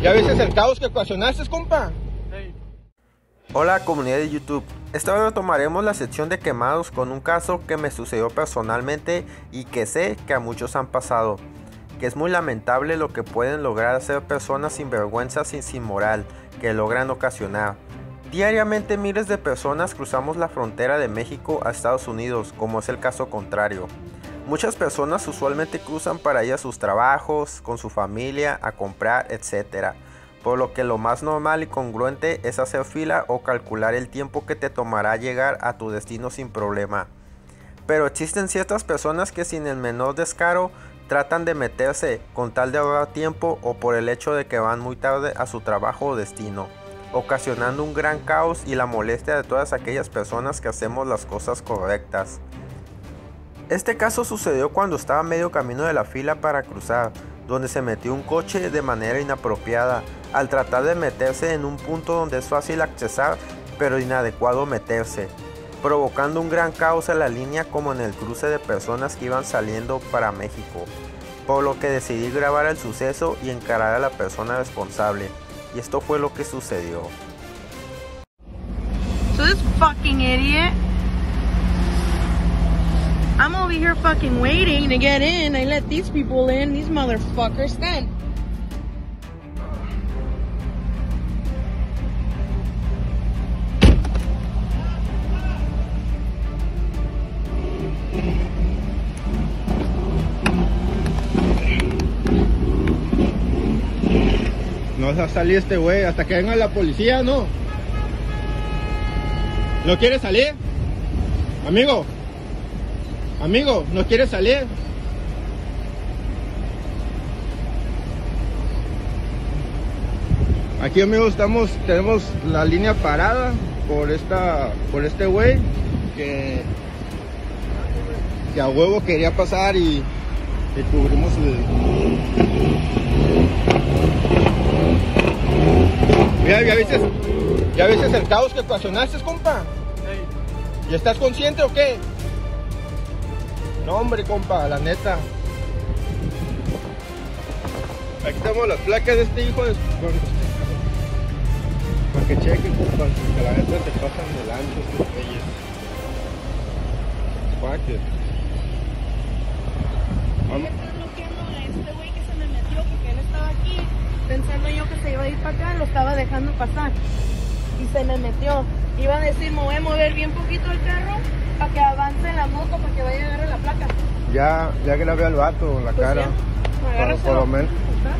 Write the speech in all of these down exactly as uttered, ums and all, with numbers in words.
¿Ya viste el caos que ocasionaste, compa? Hola comunidad de YouTube, esta vez retomaremos la sección de quemados con un caso que me sucedió personalmente y que sé que a muchos han pasado, que es muy lamentable lo que pueden lograr hacer personas sinvergüenzas y sin moral que logran ocasionar. Diariamente miles de personas cruzamos la frontera de México a Estados Unidos, como es el caso contrario. Muchas personas usualmente cruzan para ir a sus trabajos, con su familia, a comprar, etcétera. Por lo que lo más normal y congruente es hacer fila o calcular el tiempo que te tomará llegar a tu destino sin problema. Pero existen ciertas personas que sin el menor descaro tratan de meterse con tal de ahorrar tiempo o por el hecho de que van muy tarde a su trabajo o destino, ocasionando un gran caos y la molestia de todas aquellas personas que hacemos las cosas correctas. Este caso sucedió cuando estaba a medio camino de la fila para cruzar, donde se metió un coche de manera inapropiada, al tratar de meterse en un punto donde es fácil accesar, pero inadecuado meterse, provocando un gran caos en la línea como en el cruce de personas que iban saliendo para México, por lo que decidí grabar el suceso y encarar a la persona responsable, y esto fue lo que sucedió. So this fucking idiot, I'm over here fucking waiting to get in. I let these people in, these motherfuckers. Then No va a salir este güey hasta que venga la policía, ¿no? ¿No quiere salir? Amigo. Amigo, ¿no quiere salir? Aquí, amigos, estamos, tenemos la línea parada por esta, por este güey que, que a huevo quería pasar y, y cubrimos el... Mira, ¿ya viste, ¿ya viste el caos que ocasionaste, compa? ¿Y estás consciente o qué? No, hombre, compa, la neta. Aquí tenemos las placas de este hijo de... Para que chequen, compa, que la neta se pasan delante estos güeyes. Fuck it. Vamos. este güey que se me metió porque él estaba aquí pensando yo que se iba a ir para acá, lo estaba dejando pasar y se me metió. Iba a decir, me voy a mover bien poquito el carro para que avance la moto, para que vaya a agarrar la placa. Ya, ya que la veo al vato, la pues cara. Por, por lo menos.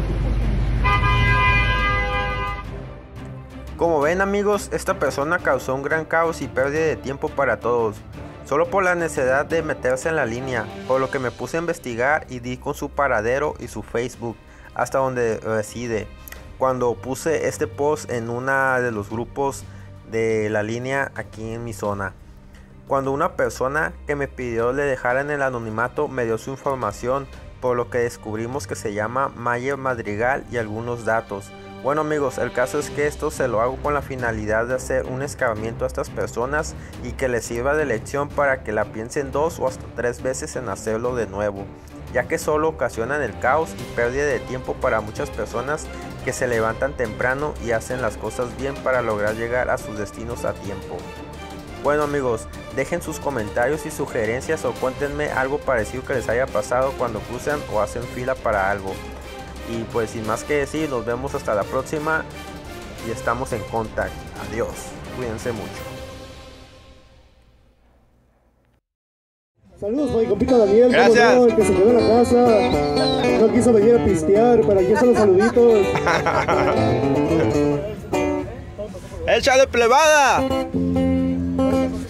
Como ven, amigos, esta persona causó un gran caos y pérdida de tiempo para todos, solo por la necesidad de meterse en la línea, por lo que me puse a investigar y di con su paradero y su Facebook, hasta donde reside, cuando puse este post en uno de los grupos de la línea aquí en mi zona. Cuando una persona que me pidió le dejara en el anonimato me dio su información, por lo que descubrimos que se llama Mayer Madrigal y algunos datos. Bueno, amigos, el caso es que esto se lo hago con la finalidad de hacer un escarmiento a estas personas y que les sirva de lección para que la piensen dos o hasta tres veces en hacerlo de nuevo, ya que solo ocasionan el caos y pérdida de tiempo para muchas personas que se levantan temprano y hacen las cosas bien para lograr llegar a sus destinos a tiempo. Bueno, amigos, dejen sus comentarios y sugerencias o cuéntenme algo parecido que les haya pasado cuando cruzan o hacen fila para algo. Y pues sin más que decir, nos vemos hasta la próxima y estamos en contacto. Adiós, cuídense mucho. Saludos para mi compita Daniel. Gracias. No, el que se quedó en la casa, no quiso venir a pistear, pero aquí están los saluditos. ¡Échale, plebada!